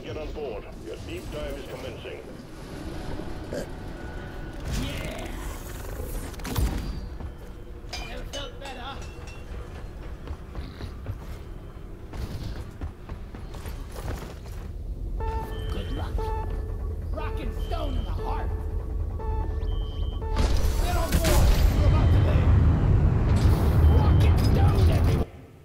get on board. Your deep dive is commencing. Yeah! Never felt better. Good luck. Rock and stone in the heart. Get on board. We're about to land. Rock and stone, everyone.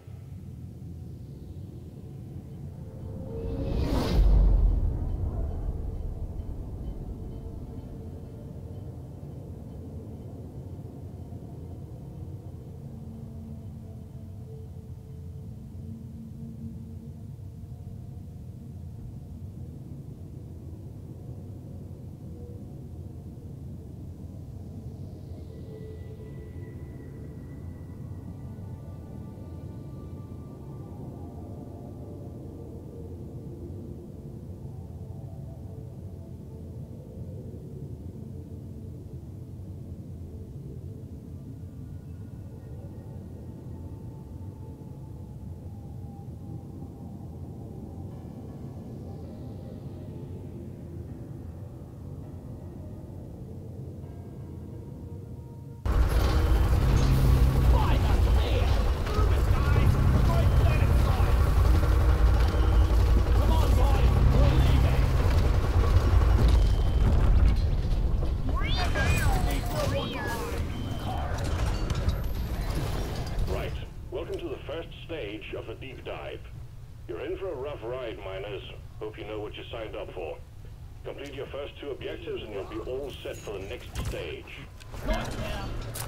Stage of the deep dive. You're in for a rough ride, miners. Hope you know what you signed up for. Complete your first 2 objectives and you'll be all set for the next stage. Right now.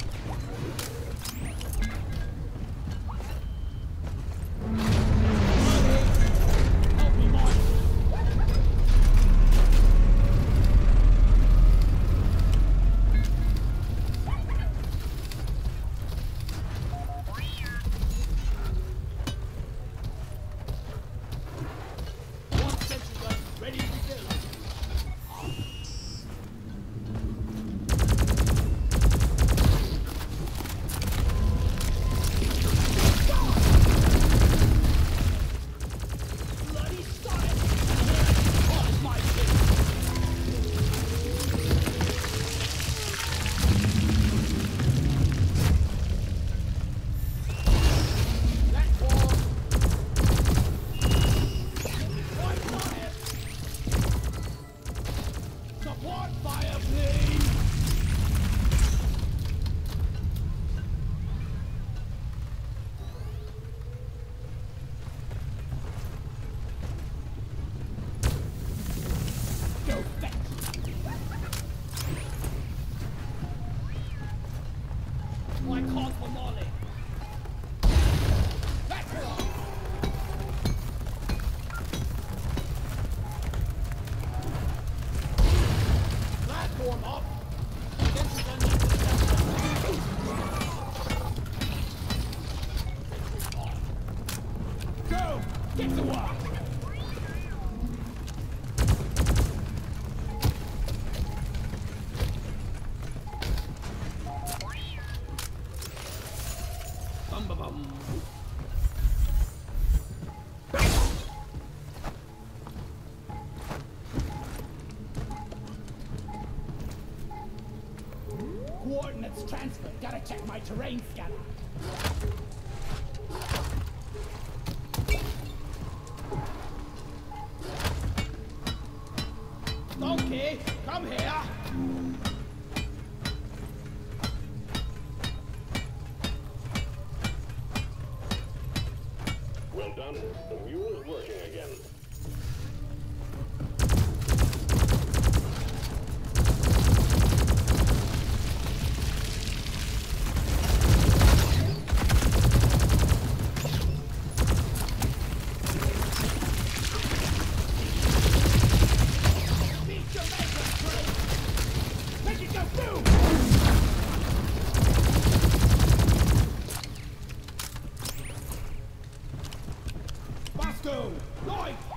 Help me, Mark. Get to work! Bum-ba-bum. Coordinates transferred. Gotta check my terrain scanner. Donkey, come here! Well done. The mule is working again. Go! Light!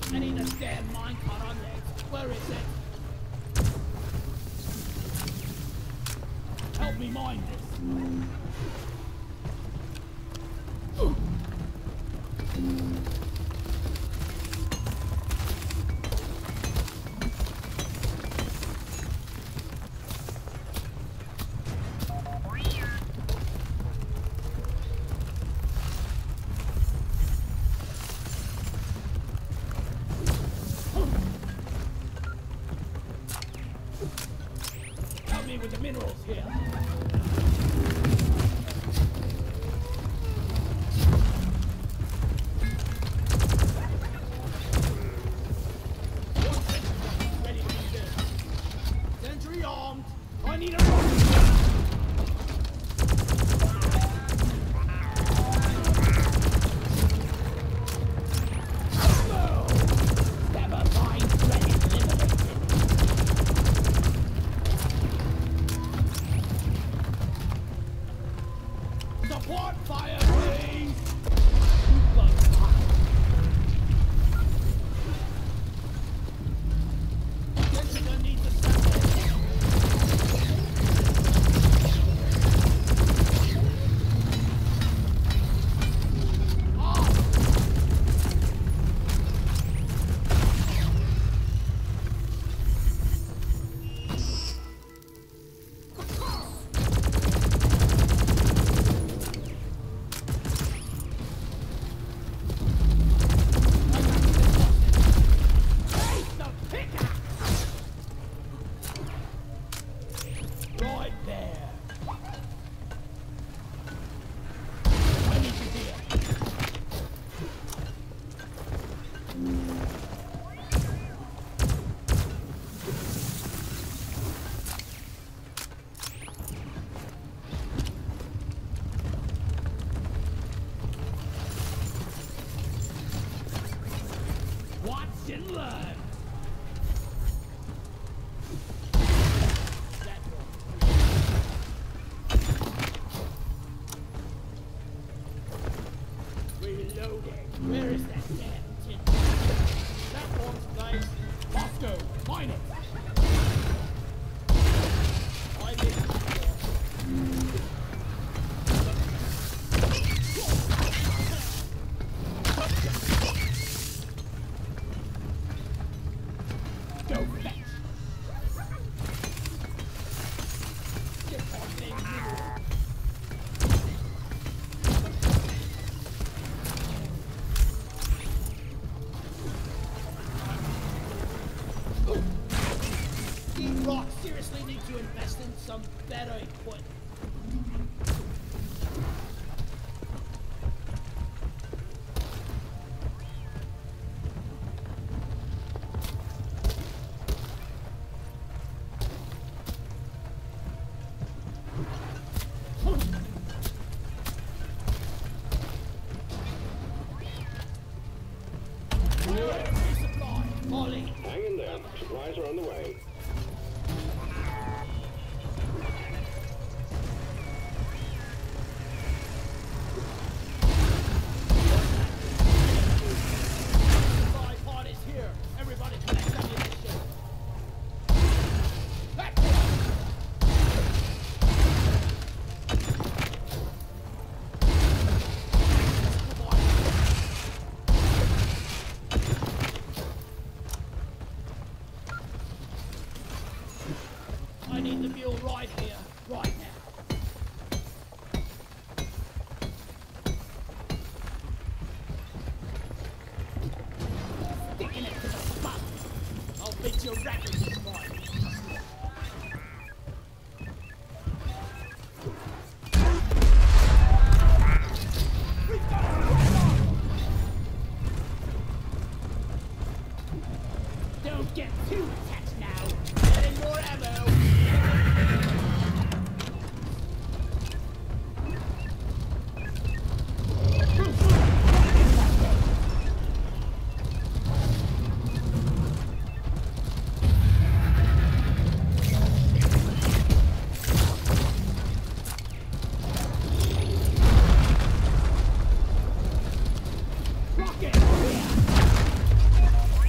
I need a damn minecart on legs. Where is it? Help me mine this. Help me with the minerals here. Ready to do this. Sentry armed. I need a rocket. Support fire, please! Jessica needs a sample. Right there. I need you here. Watch and learn. Reloading. Where is that damn tin? That one's nice. Moscow, mine it. I did it Go fetch. Get on things. Rock seriously need to invest in some better equipment. Resupply, Molly. Hang in there. Supplies are on the way. Supply pod is here. Everybody collect ammunition. Back I need the mule right here, right now. Sticking it to the spot. I'll beat your racket this morning. Don't get too attached now. Getting more ammo. Rocket!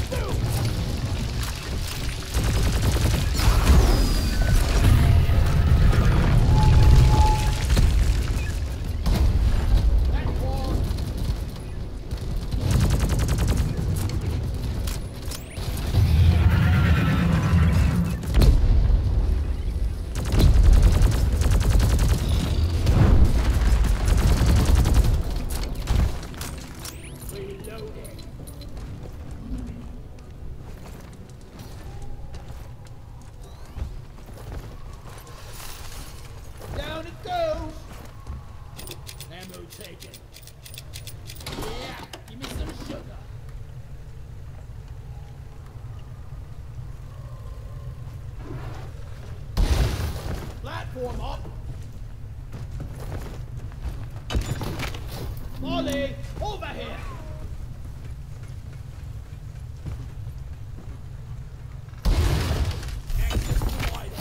Down it goes! Ammo taken. Yeah, give me some sugar. Platform up. Molly, over here. Access provided.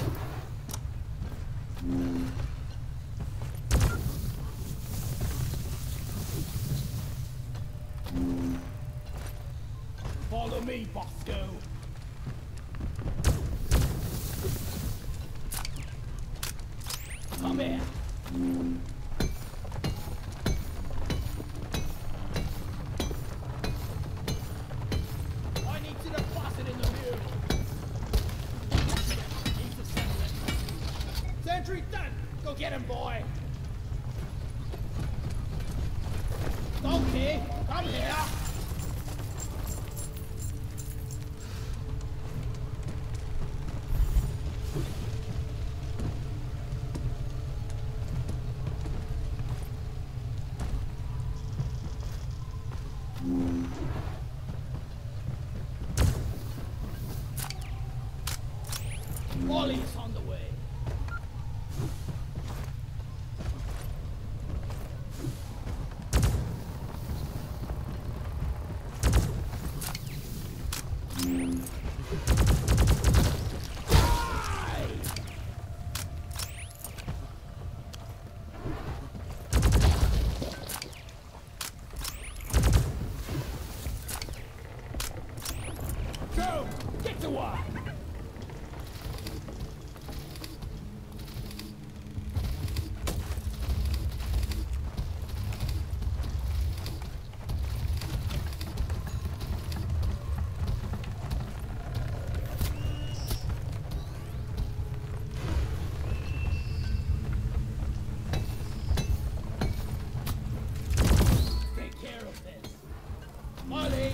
Follow me, Bosco. Come here. I need to deposit in the mule. Need to settle it. Sentry done. Go get him, boy. Donkey, come here. Wally's on the way. Go! Get to work! Take care of this. Molly!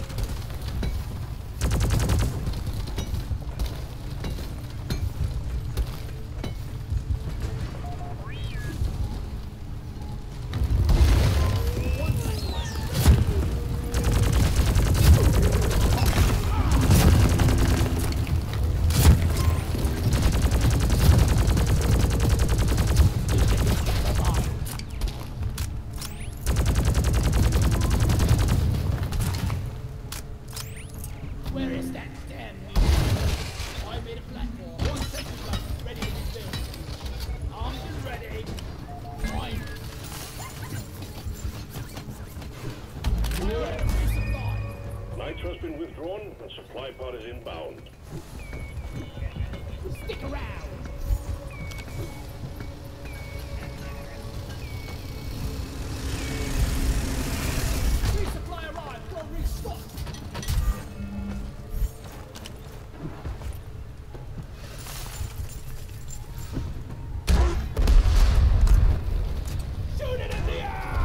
Where is that damn mule? I made a platform. 1 second left. Ready to be built. Armed and ready. Fine. We're resupply. Nitro's been withdrawn and supply pod is inbound. Stick around. Resupply arrived. Go restock. Shoot it in the air!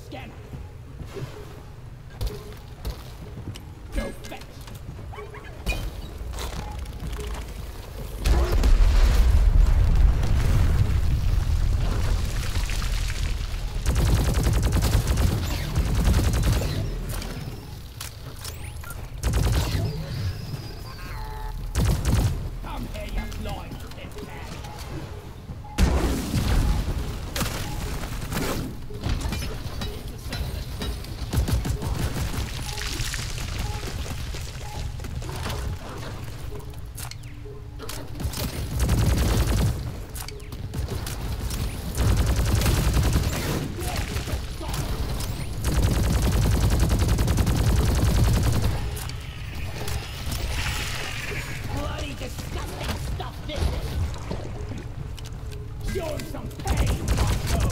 Scanner. Go fetch. Come here, you blind pit cat. Bloody disgusting stuff this is! Show him some pain, Marco!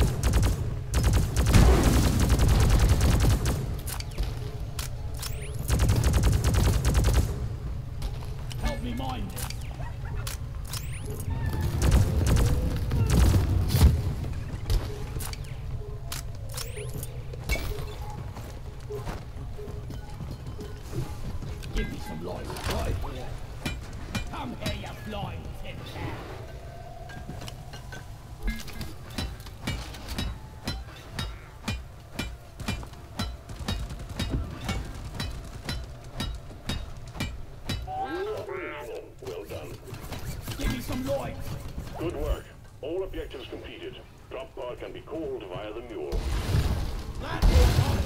Help me mind this. Give me some light right here. Come here, you blind tin can. Well done. Give me some light. Good work. All objectives completed. Drop pod can be called via the mule. Platform on it.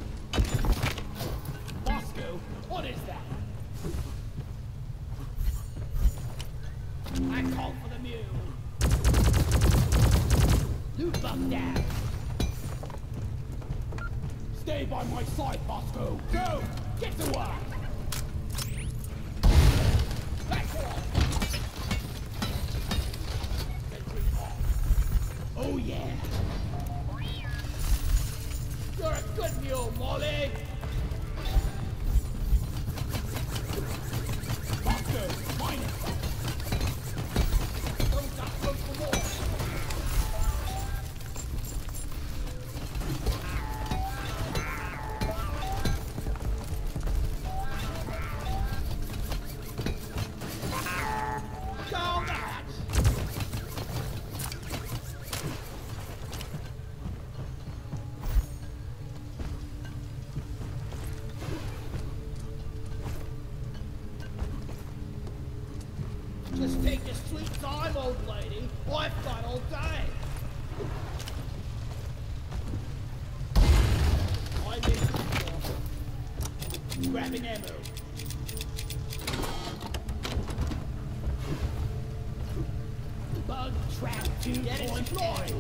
Moscow, what is that? I call for the mule. Loot bug down. Stay by my side, Moscow. Go! Get to work! Back off! Sentry off. Oh yeah! You're a good mule, Molly! Moscow, mine it! Don't got close for more! Down the hatch! Just take your sweet time, old lady. I've got all day. I'm in. Grabbing ammo. Bug trap 2.9.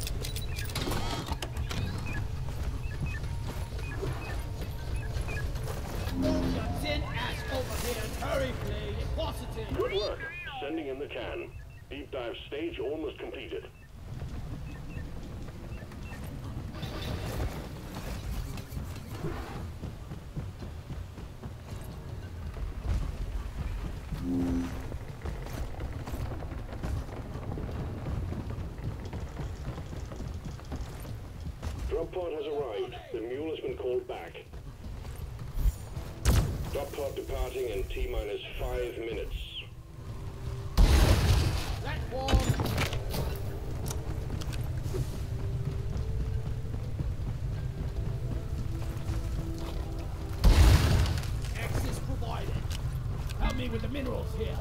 Move your tin ass over here and hurry, please. Positive. Good work. Sending in the can. Deep dive stage almost completed. Drop pod has arrived. The mule has been called back. Drop pod departing in T-minus 5 minutes. Platform. Access provided. Help me with the minerals here.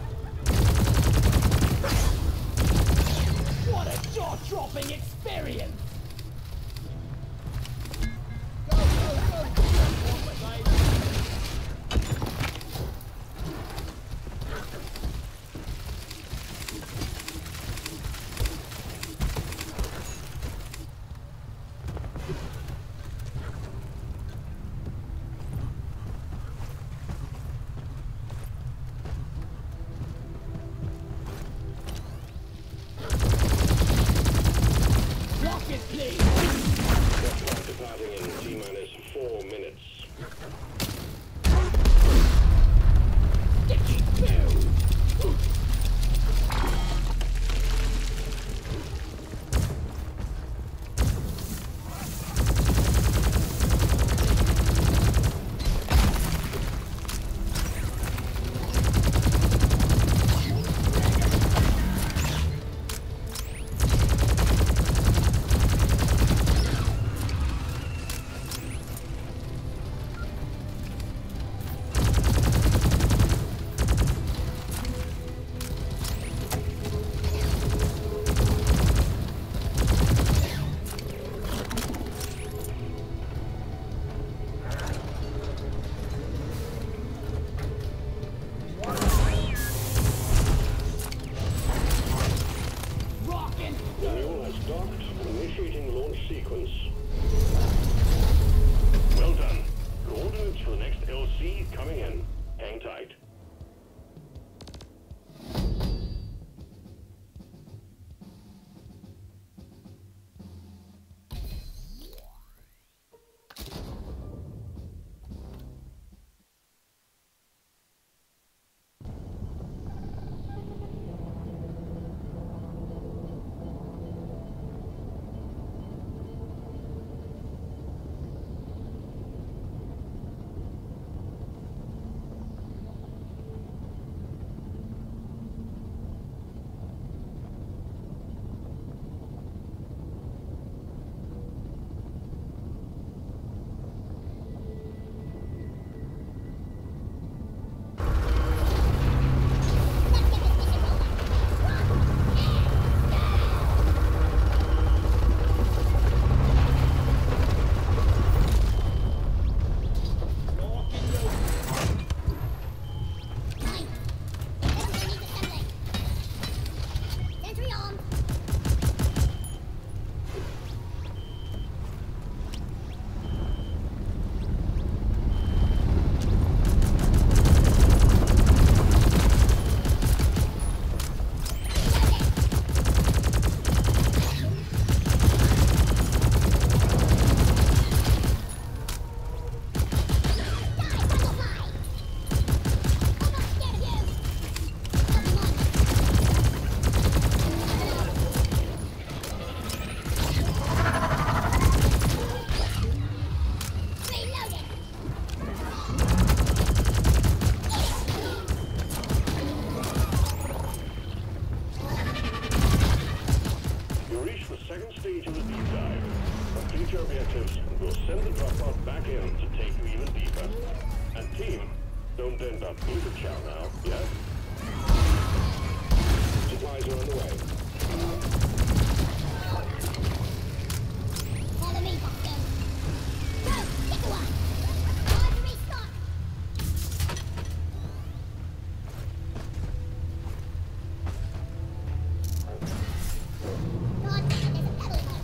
What a jaw-dropping experience! Go, go, go! Forward, baby. Block it in to take you even deeper. And team, don't end up beaver chow now, yeah? Supplies are on the way. Follow me, Doctor. Go, pick one. Time to restock. God damn, there's a pedal marker.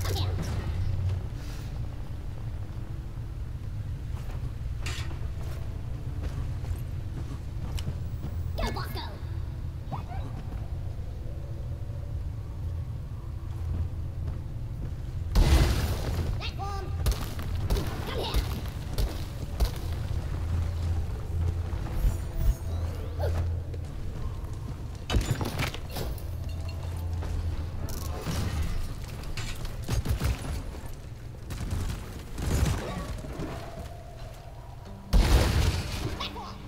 Come here. Go, boss, go. Platform. Come here. Platform.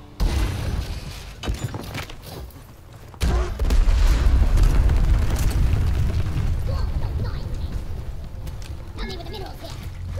Whoa, don't die with me. Help me with the minerals here.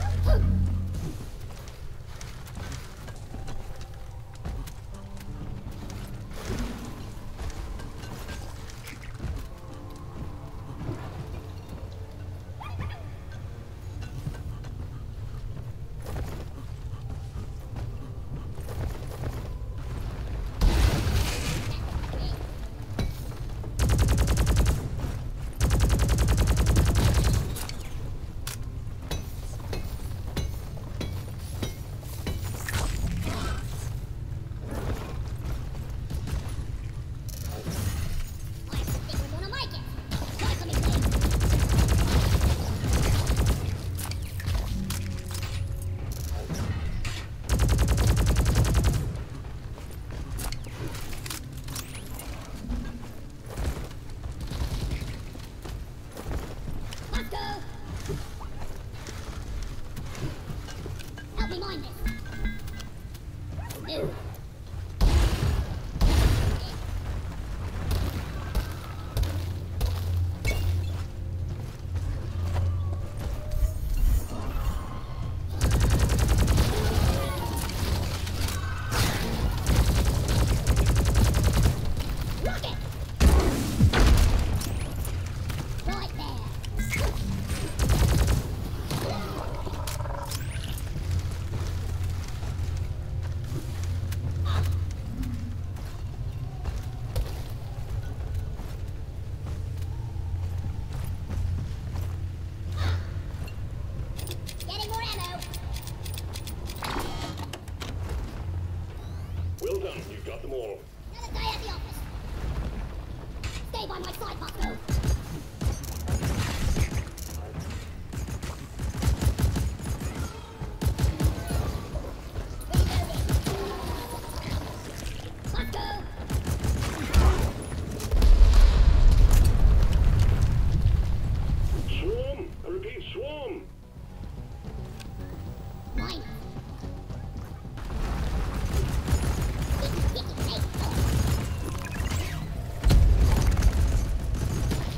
I think we're gonna make it. Try something, please. Let's go. Help me mine this. No. Rocket! Right there. Getting more ammo. Well done, you've got them all. Another day at the office. Stay by my side, Bosco. Reloading. Bosco. Swarm! I repeat, swarm! Mine. Sticky, sticky, hey.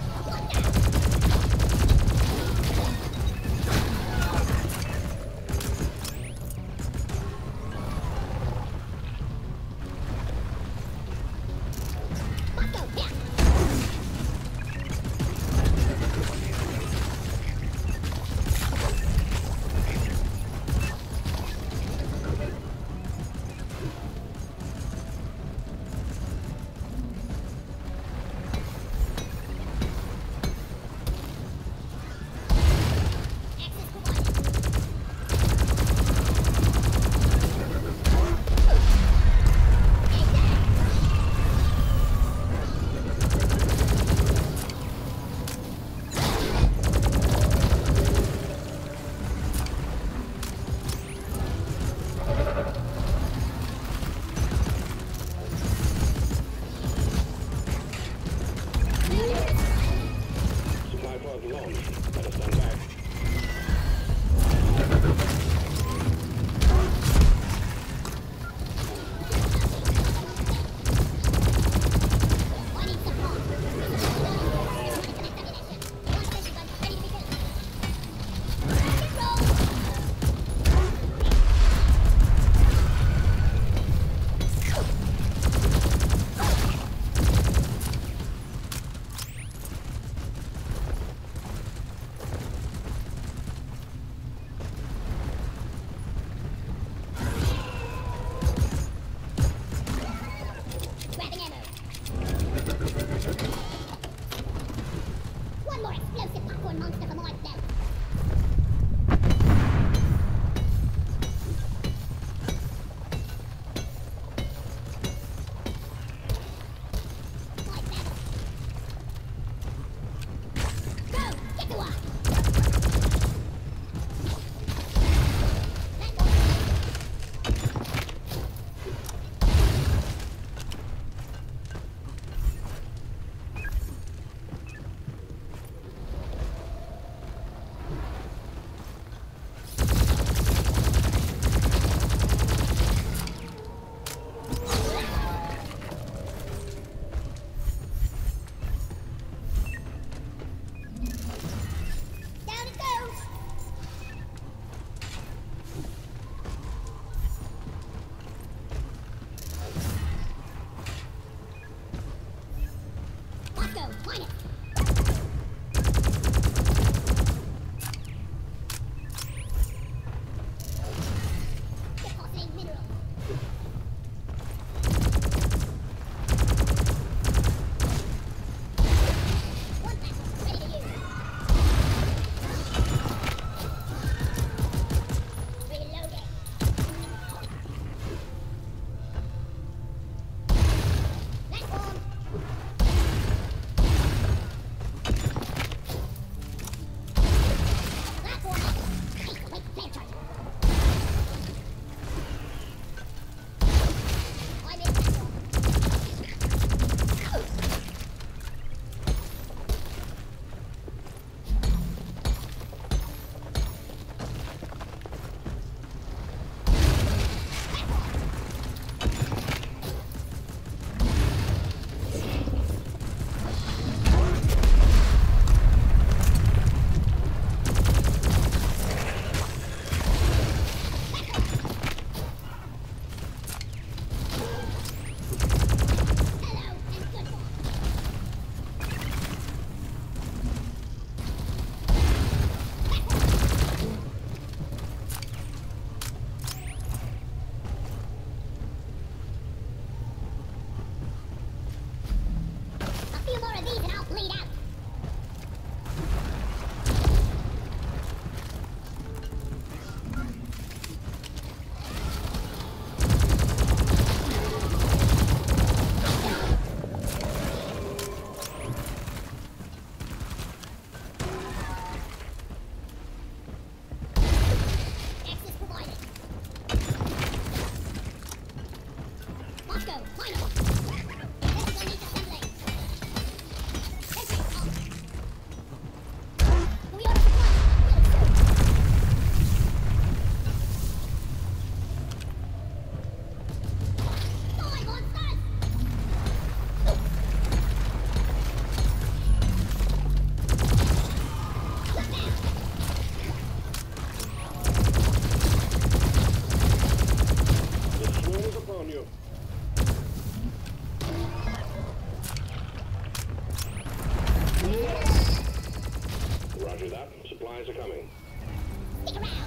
Roger that. Supplies are coming. Stick around.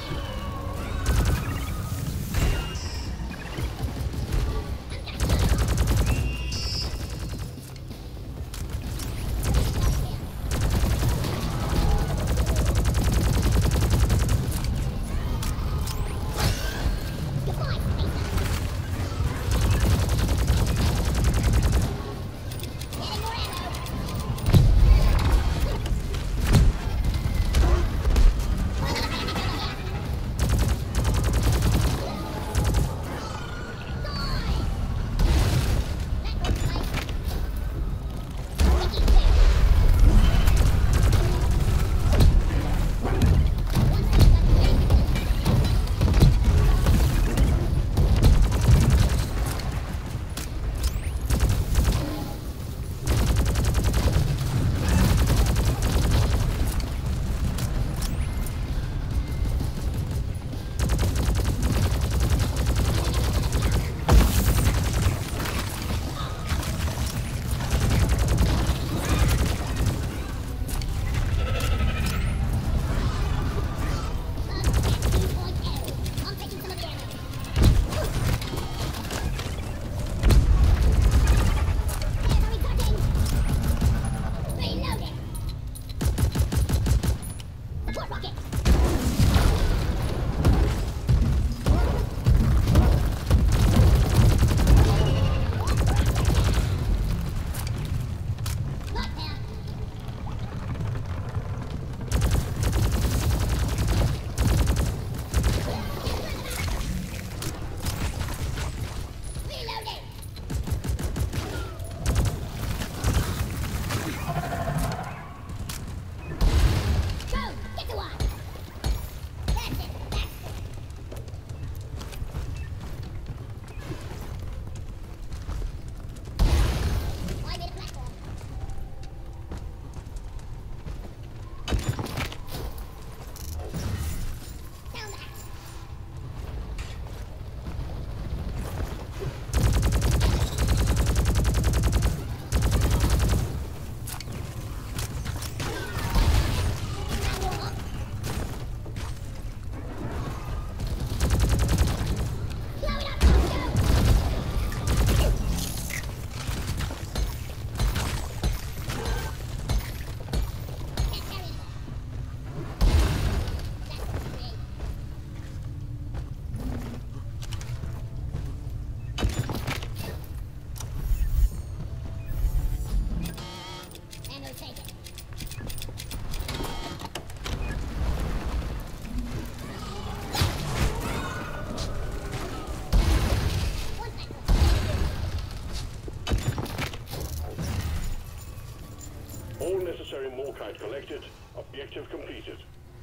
All necessary morkite collected. Objective completed.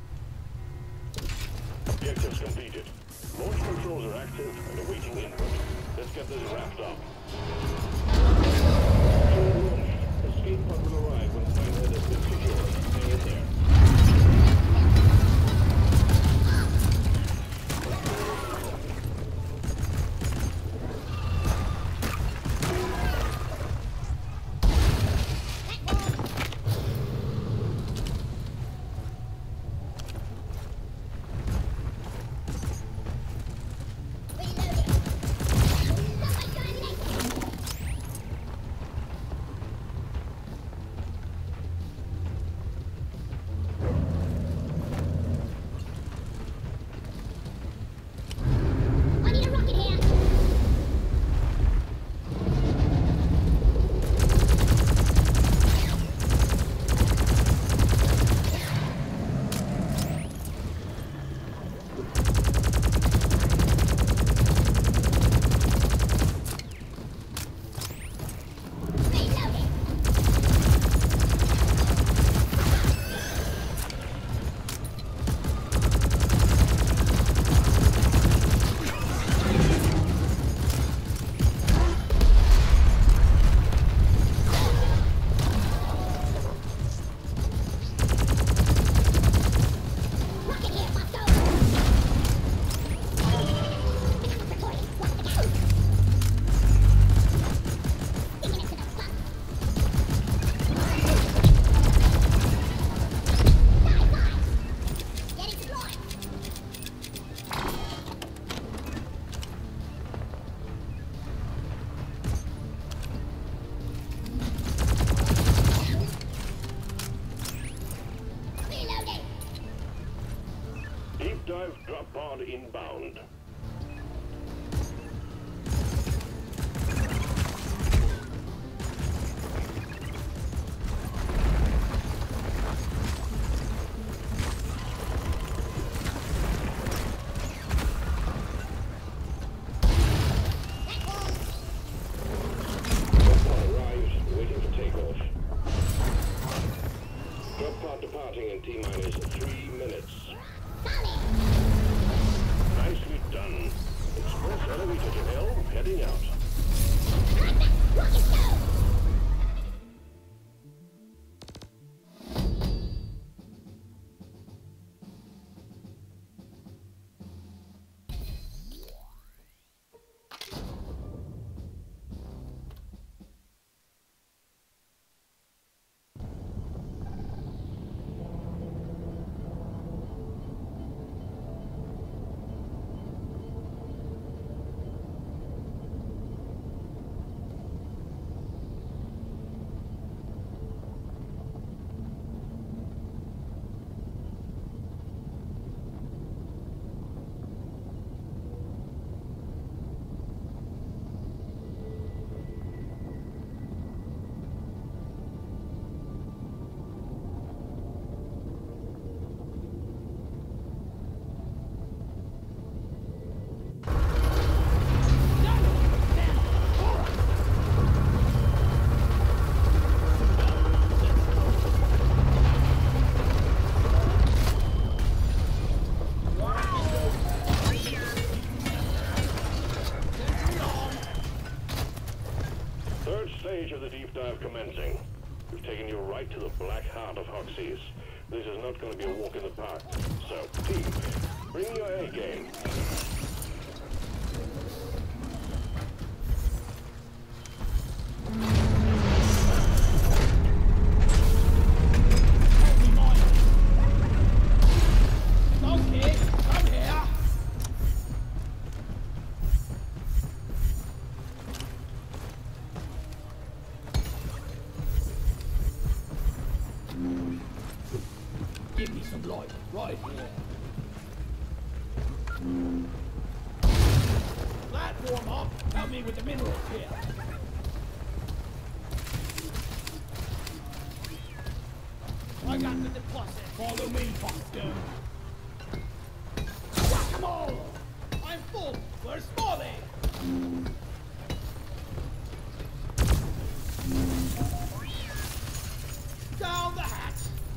Objectives completed. Launch controls are active and awaiting input. Let's get this wrapped up. Escape pod will arrive when final has been secured. Stay in there. dive drop pod inbound. Departing in T-minus 3 minutes. Nicely done. Express elevator to hell, heading out. Stage of the deep dive commencing. We've taken you right to the black heart of Hoxie's. This is not going to be a walk in the park. So, team, bring your A game. Give me some light, right here. Platform up! Help me with the minerals here. I got the deposit. Follow me, Foxton. Whack-a-mole! I'm full. Where's Smalley? Down the hatch.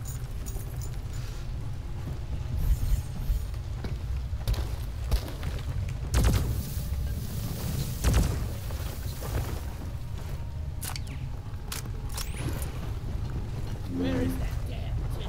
Where is that damn ticket?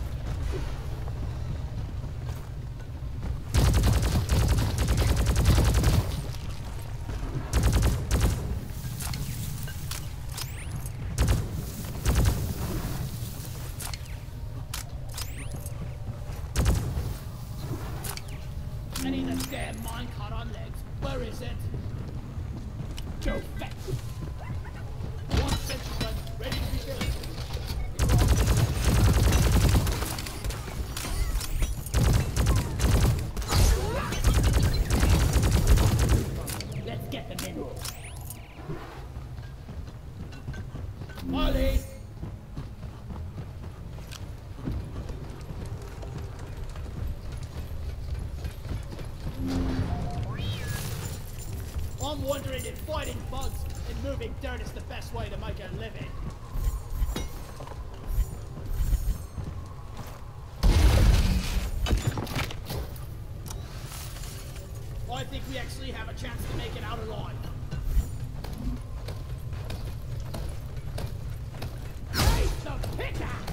I need a damn minecart on legs. Where is it? Go fetch. One sentry gun ready to be filled. Let's get the minerals. Molly! I'm wondering if fighting bugs and moving dirt is the best way to make a living. I think we actually have a chance to make it out alive. Raise the pickaxe!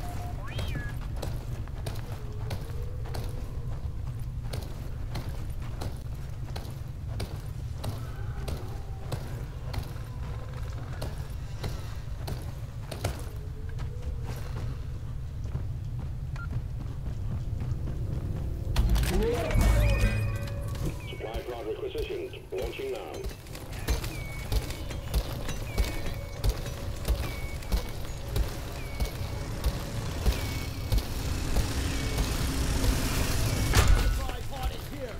Supply pod requisitions. Launching now. Supply pod is here.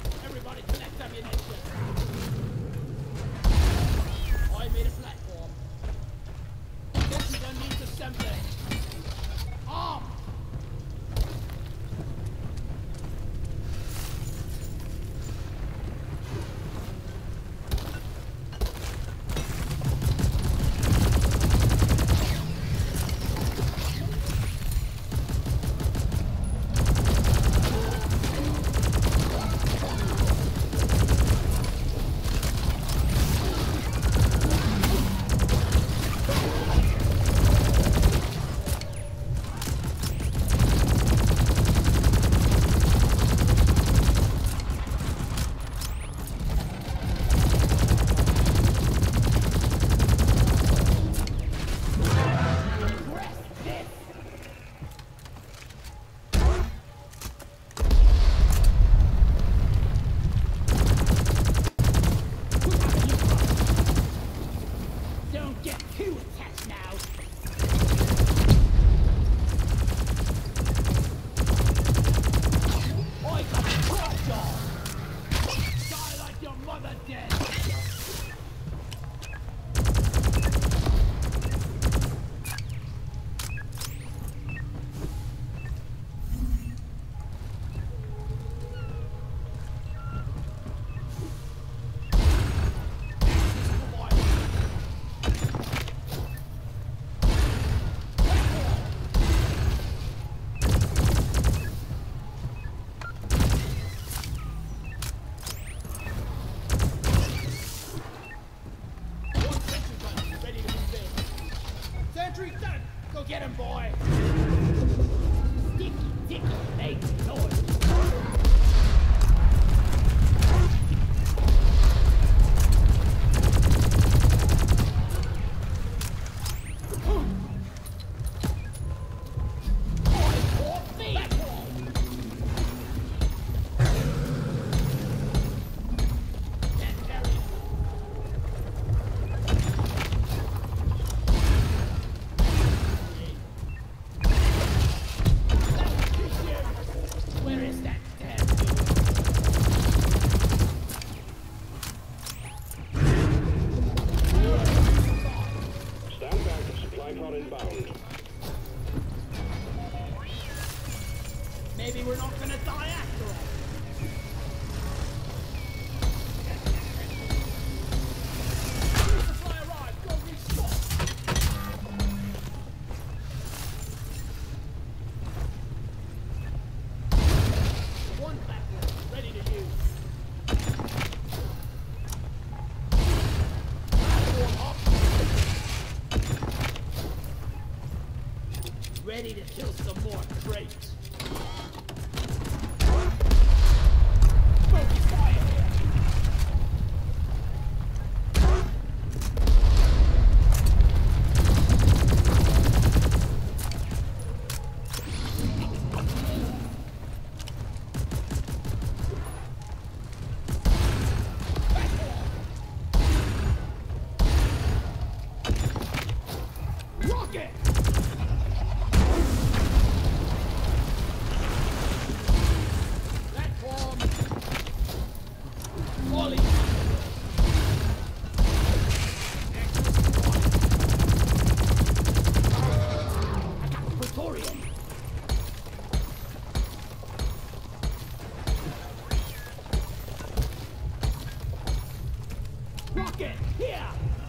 Rocket! Here!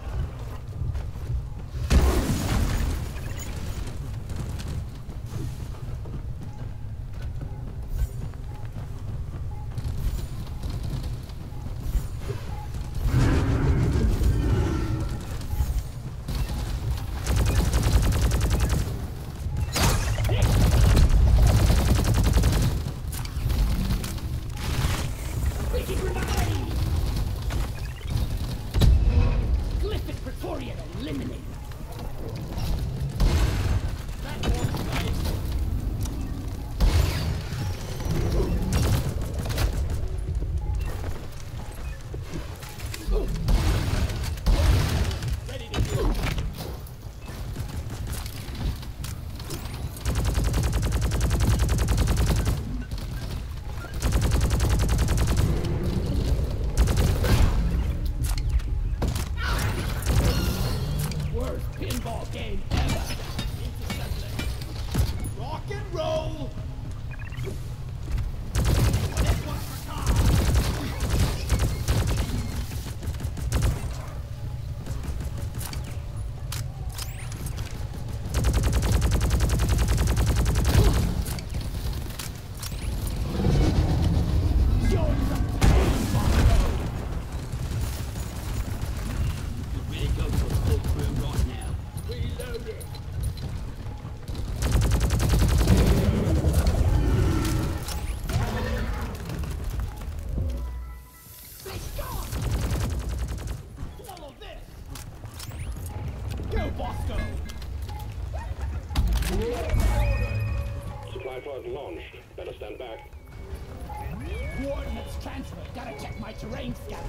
Supply pod launched. Better stand back. Coordinates transferred. Gotta check my terrain scout.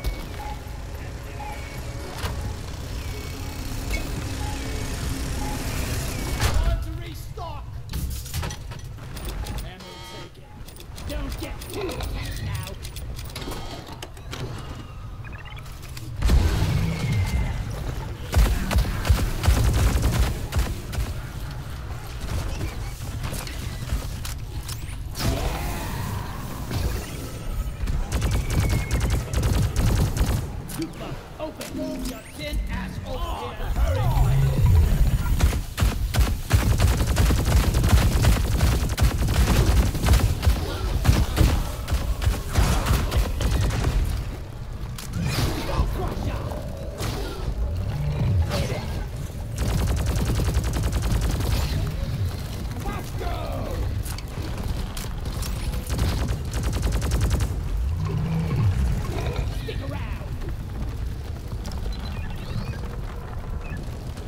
Time to restock. Ammo taken. Don't get too attached now. Open! Move your tin ass over here! Hurry! Go, Crusher! Hit it! Let's go! Stick around!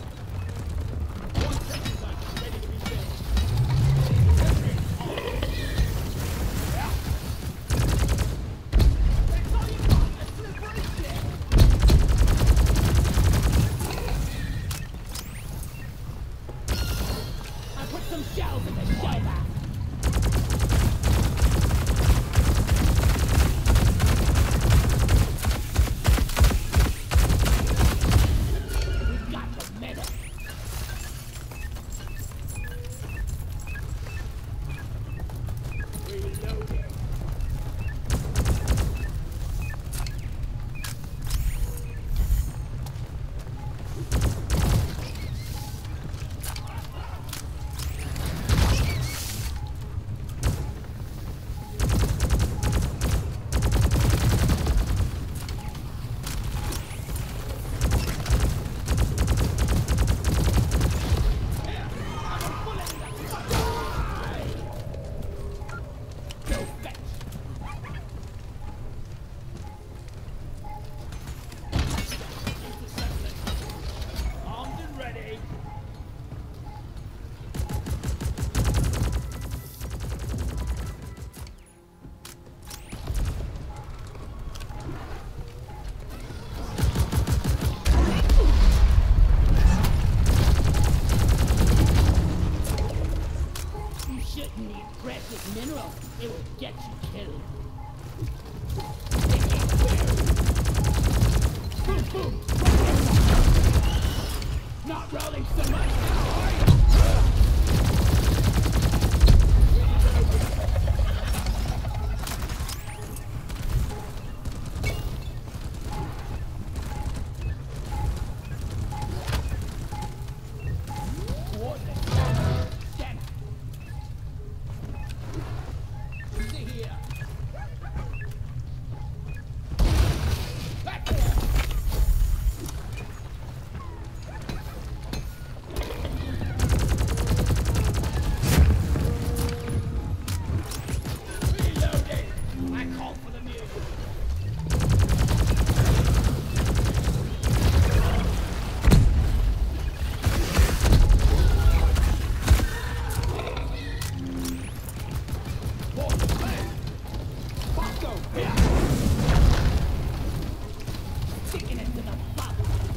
Sticking it to the butt.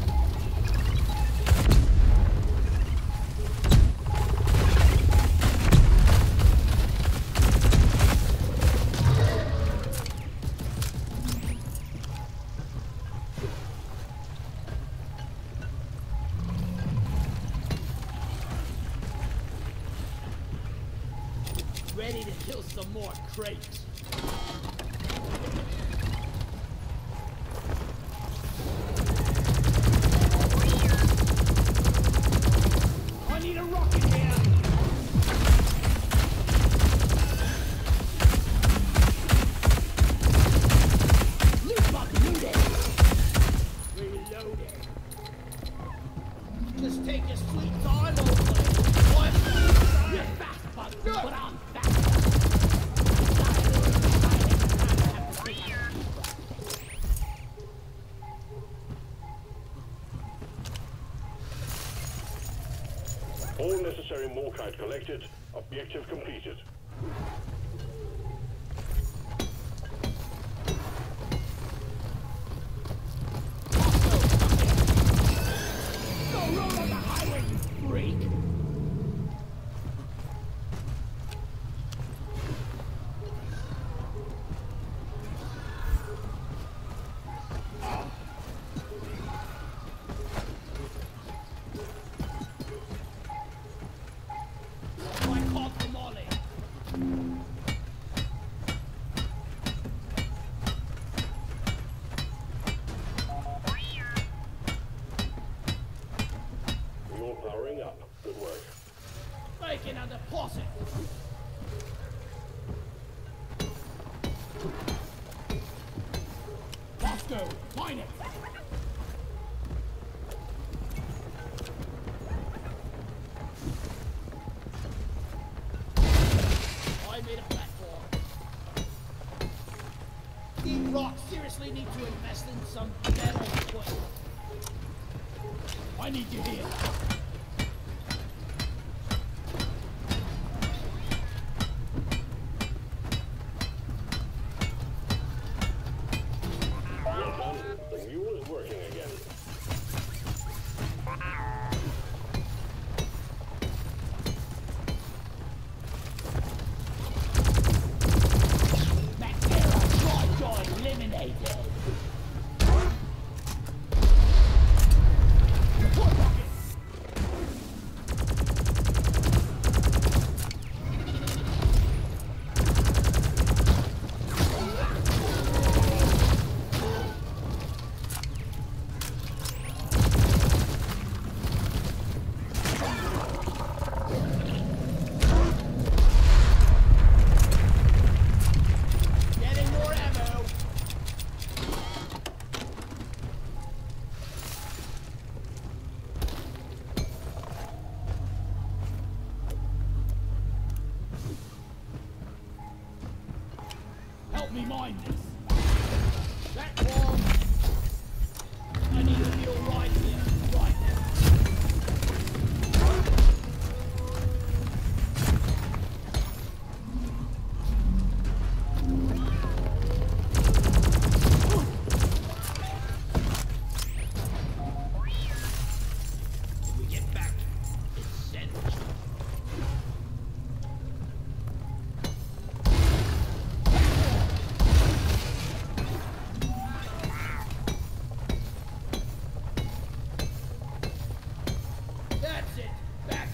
Ready to kill some more crates. I need a rocket here. Loot button looted. Reloading. Just take your sweet time, old lady. You're fast, bud, but I'm fast. All necessary Morkite collected. Objective completed. Go roll on the highway, you freak! I caught the molly. You're powering up. Good work. Making a deposit. Bosco, mine it. I made a platform. Deep Rock seriously need to invest in some metal equipment. I need you here. Well done. The mule is working again. Bacteria joy eliminated. Support rocket. Getting more ammo. Help me mine this. That wall. I need a real right here, right now. When we get back, it's sandwiched. That's it. That's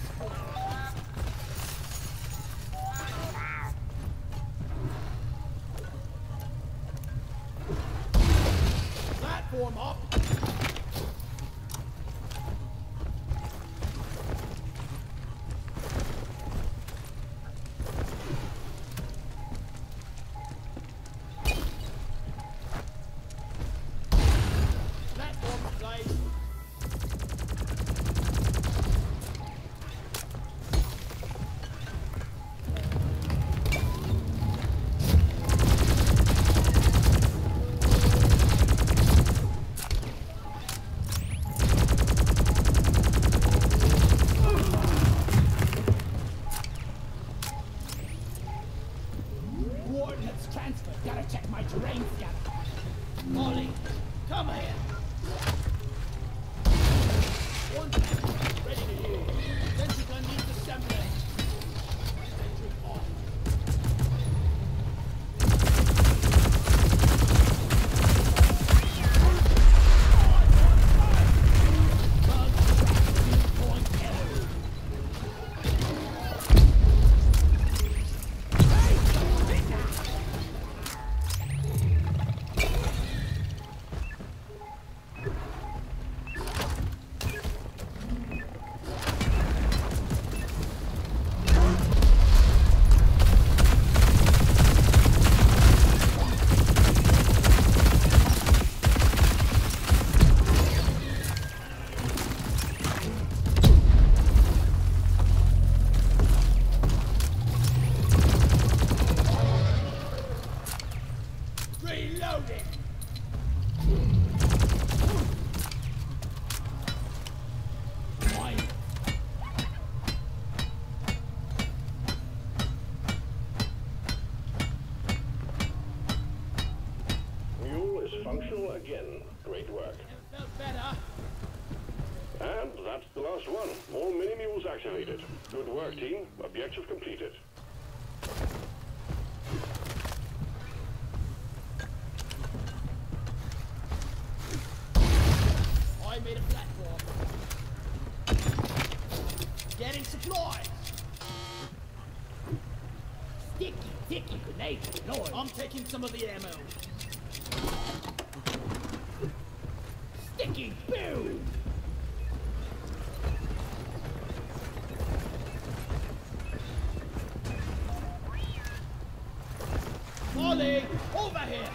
platform up. Platform place. my terrain scanner. Molly, come here. One second, ready to use. Sentry gun needs assembly. Sentry off. Functional again. Great work. Felt better. And that's the last one. All mini-mules activated. Good work, team. Objective completed. I made a platform. Getting supplies. Sticky grenade deployed. I'm taking some of the ammo. Sticky boom! Molly, over here!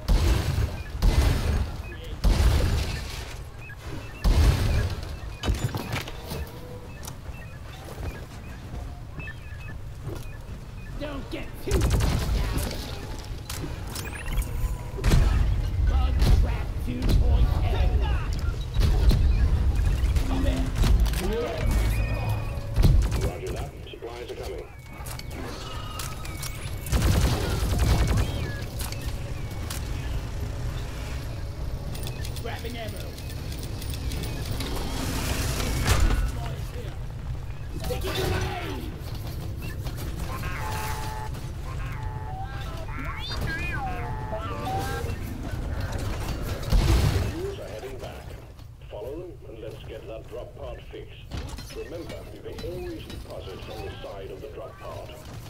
Don't get too down. Bug trap 2.0. Come in. Roger that. Supplies are coming. Grabbing ammo. Supplies here. Sticky grenade! Mules are heading back. Follow them and let's get that drop pod fixed. Remember, you can always deposit on the side of the drop pod.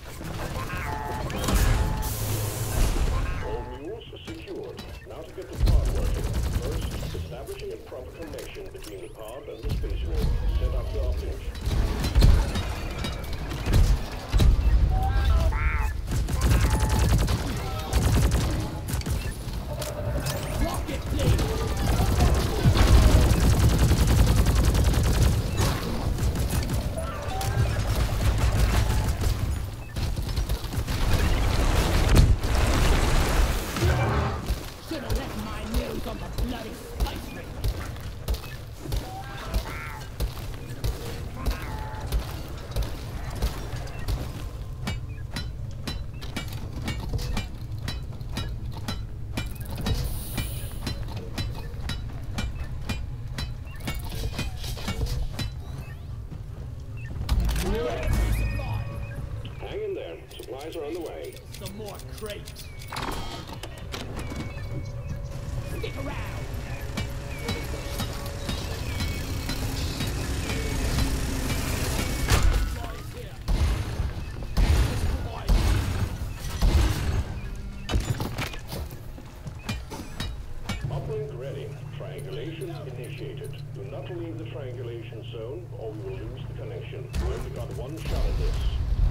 All mules are secured. Now to get the pod working. First, establishing a proper connection between the pod and the space wall. Set up the uplink. Rocket please! Should've left my nose on the bloody spice ring. Hang in there. Supplies are on the way. Some more crates. Stick around. Supplies here. Supplies. Uplink ready. Triangulation initiated. Do not leave the triangulation zone or we will lose the connection. We only got one shot at this.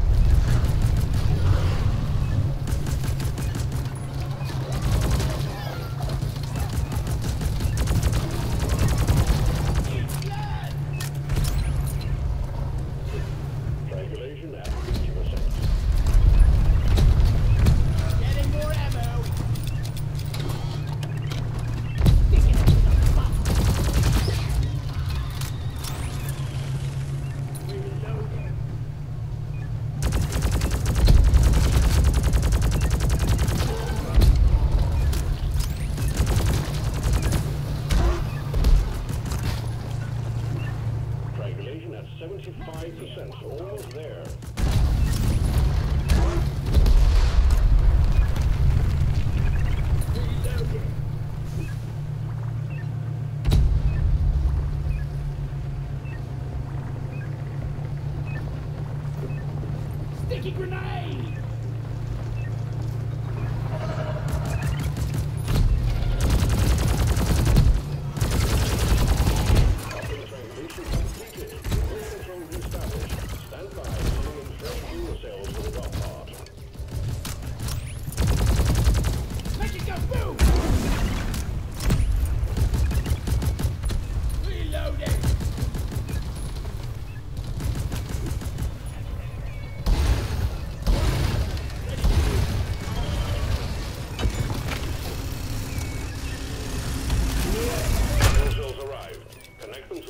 Triangulation at 50%. Getting more ammo. Sticking it to the bump. Reloading.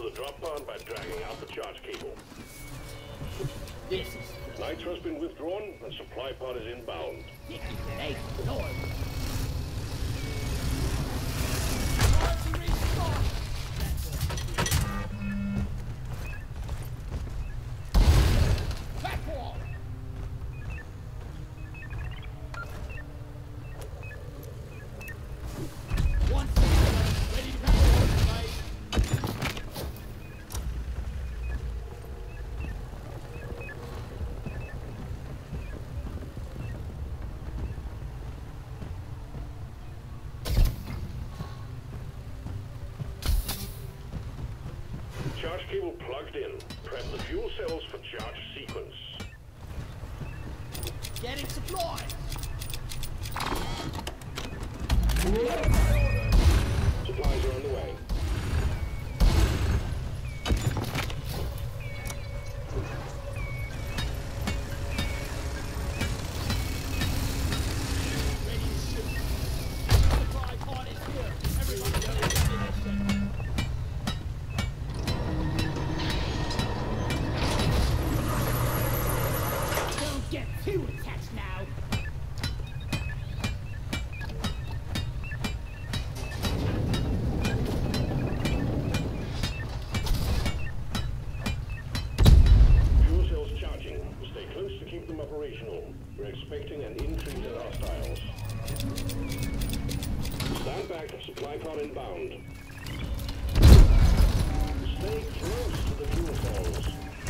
to the drop pod by dragging out the charge cable. This is Nitro's been withdrawn and supply pod is inbound. grenade noise. Platform. One second, ready to power, right? Charge cable plugged in. Prep the fuel cells for charge sequence. Getting supplies. Supplies are on the way. Ready to shoot. Supply pod is here. Everybody go to destination. Don't get too attached now. Fuel cells charging. Stay close to keep them operational. We're expecting an increase in hostiles. Stand back. Supply pod inbound. Stay close to the fuel cells.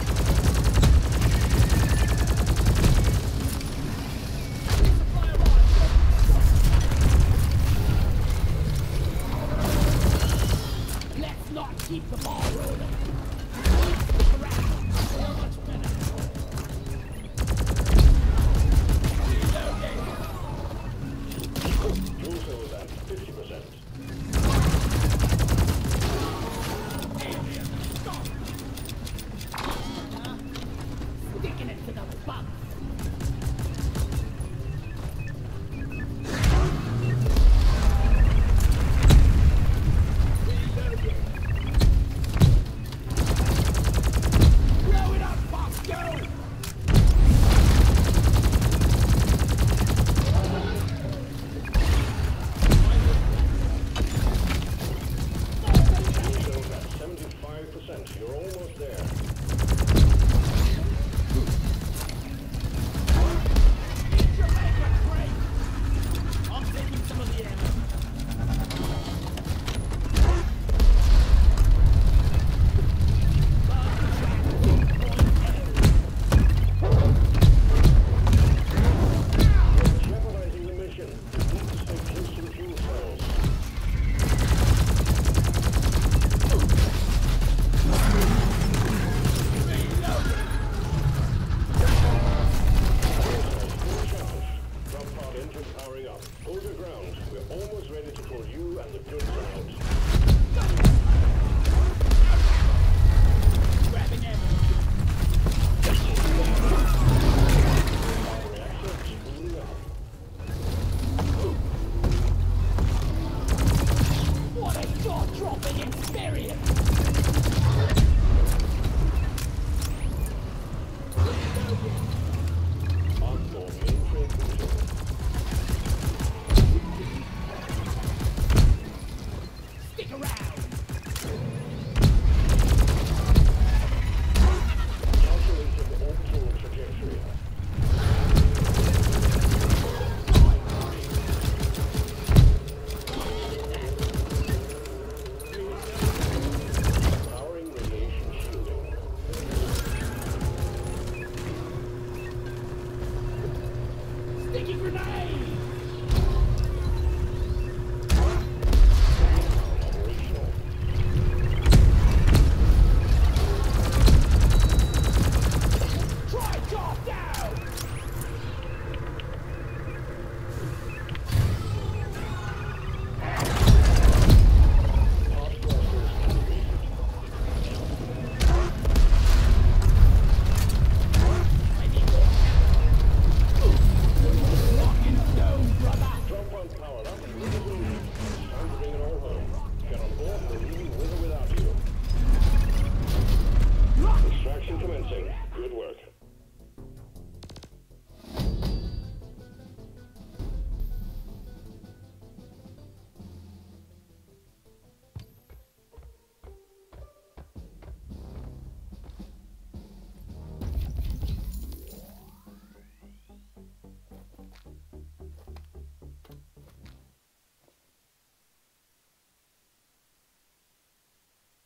Supply arrived. Let's not keep the ball rolling. Stick around. So much better. Reloading. Fuel cells at 50%. Stop. Sticking it to the bum. Reloading. Blow it up, Bosco! Fuel cells at 75%. You're almost there. Jamaica, great! I'm taking some of the ammo. Jeopardizing the mission. You need to stay close to the fuel cells. Fuel cells full charge. Drop pod engine powering up. Hold your ground. We're almost ready to pull you and the goods out. Grabbing ammo. Reactor spooling up. What a jaw-dropping experience! Onboard mainframe control. Stick around!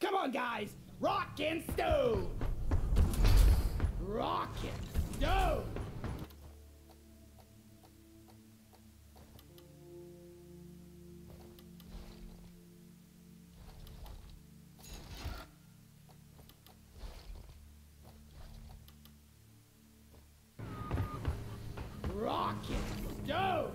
Come on, guys! Rock and stone! Rock and stone! Rock and stone!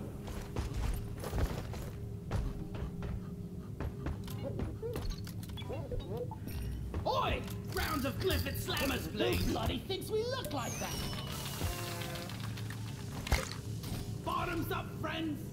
Oi! Rounds of Clifford Slammers, please! Who bloody thinks we look like that? Bottoms up, friends!